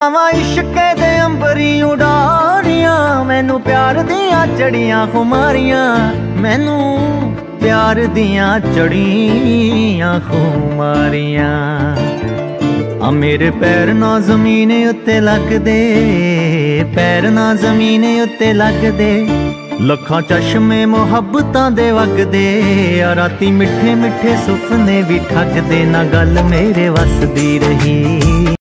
वा इश्क दे अंबरी उडारियां, मैनू प्यार दियां चढ़ियां खुमारियां, मैनू प्यार दियां चढ़ियां खुमारियां। आ मेरे पैर ना जमीन उत्ते लगदे, पैर ना जमीन उत्ते लगदे, लखां चश्मे मुहब्बतां दे वगदे, आ राती मिठे मिठे सुपने भी ठगदे, ना गल मेरे वस दी रही।